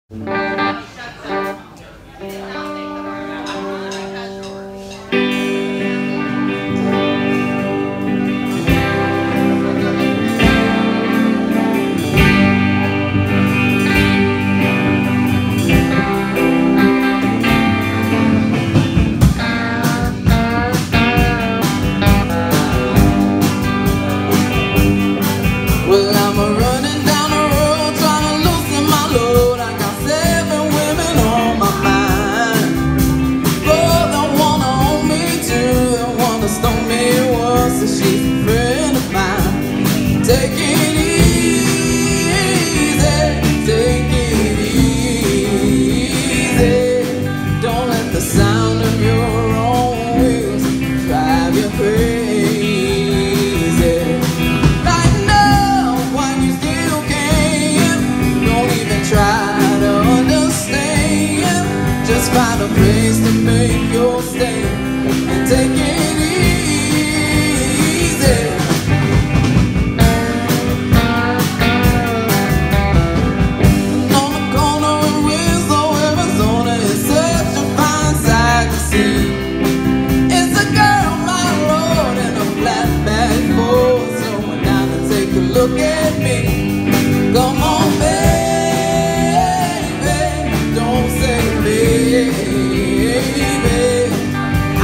Well, I'm running down the road trying to loosen my load. I got 7 women on my mind. Oh, they wanna own me too. They wanna stone me once, so she's a friend of mine. Take it easy, take it easy. Don't let the sound of your own wheels drive you crazy. Just find a place to make your stand and take it easy. On the corner of Rizzo, Arizona, is such a fine sight to see. It's a girl on my road in a flatback Ford, slowing down to take a look at me. Come on, baby, don't say baby.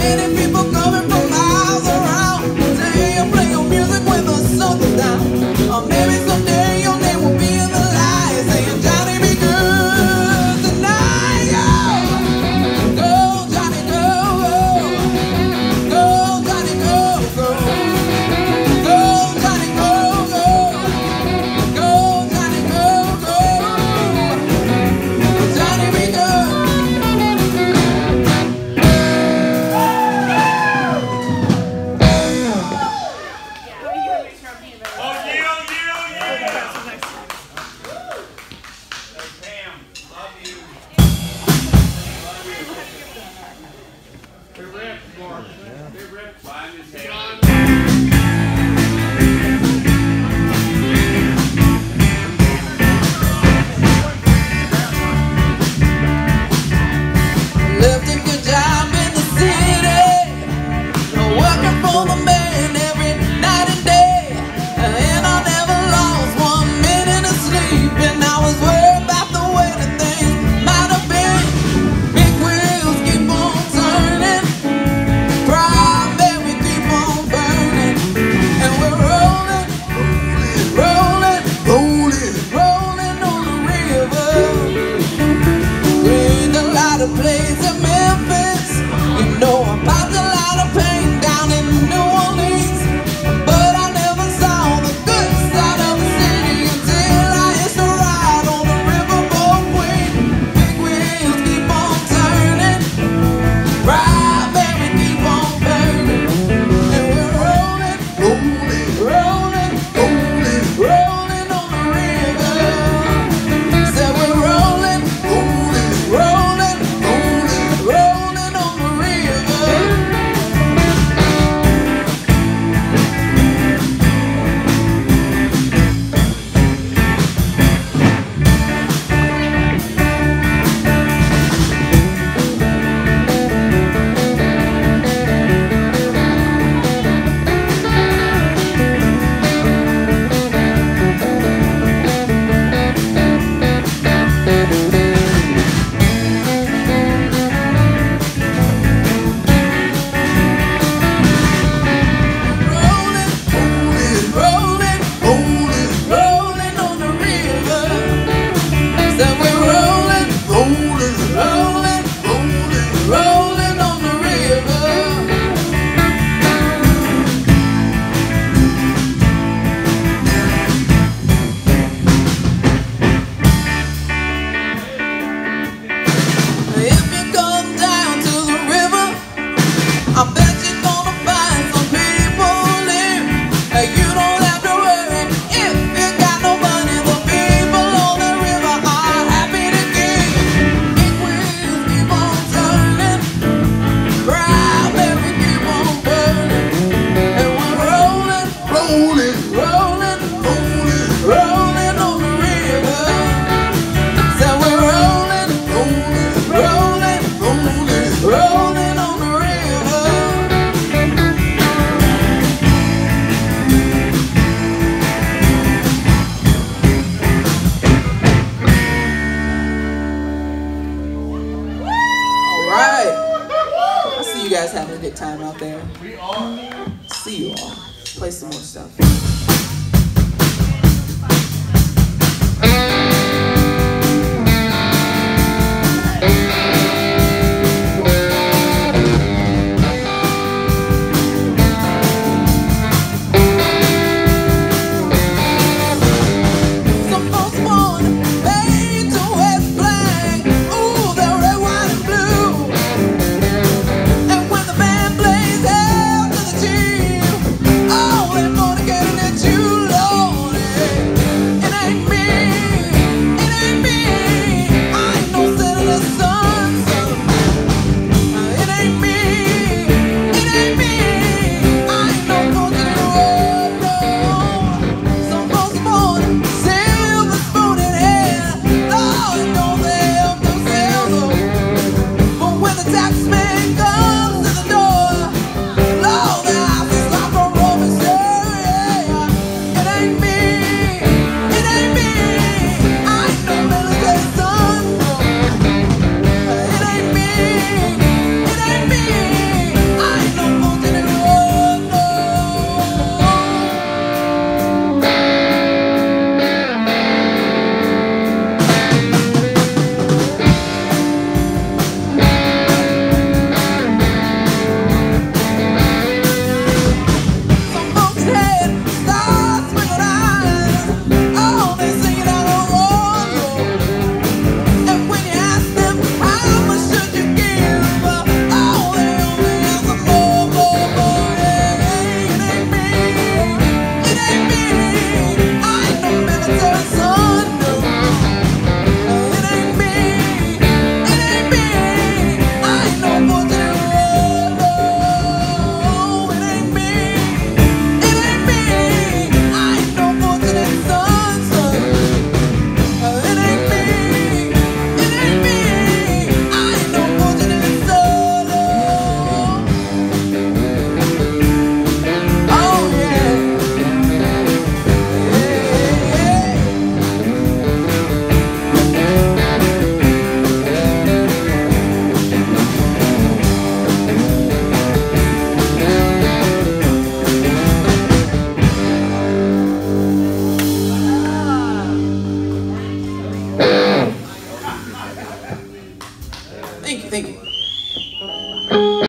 Many people coming from miles around to hear you play your music when the sun goes down. Or maybe someday your name will be in the light, saying Johnny be good tonight. Go, go, Johnny, go, go, go, Johnny, go, go, go, Johnny, go, go, go, Johnny, go, go, Johnny be good. Left a good job in the city, working for the man every night and day, and I never lost 1 minute of sleep, and I was worried about the way that things might have been. Big wheels keep on turning, strawberry keep on burning, and we're rolling, rolling, rolling, rolling on the river. We're in the light of place in Memphis, you know about the light of pain down in New Orleans, but I never saw the good side of the city until I used to ride on the riverboat queen. Big wheels keep on turning, strawberry keep on burning, and we're rolling, rolling, rolling, rolling, rolling on the river. Said we're rolling, rolling, rolling, rolling, rolling on the river. Rolling, rolling, rolling on the river. Said we're rolling, rolling, rolling, rolling, rolling on the river. If you come down to the river, I bet you're gonna find some people there. You don't have to worry if you got no money. The people on the river are happy to give. Big wheels keep on turning, strawberry keep on burning, and we're rolling, rolling, rolling, rolling, rolling on the river. So we're rolling, rolling, rolling, rolling, rolling on the river. All right. I see you guys having a good time out there. See you all. Play some more stuff.